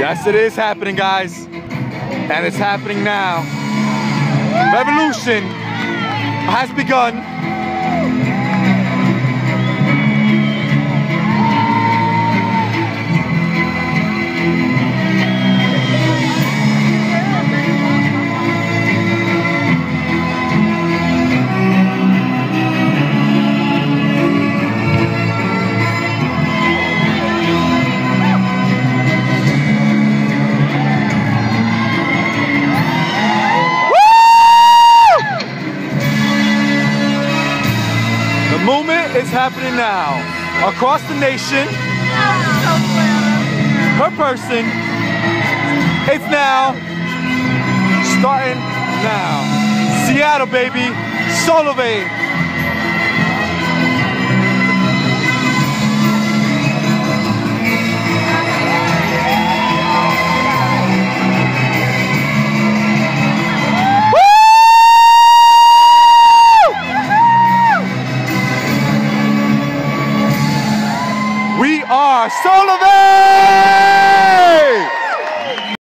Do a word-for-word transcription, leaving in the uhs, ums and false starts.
Yes, it is happening, guys. And it's happening now. Revolution has begun. It's happening now across the nation. Per person. It's now starting now. Seattle, baby. Solavei. We are Solavei!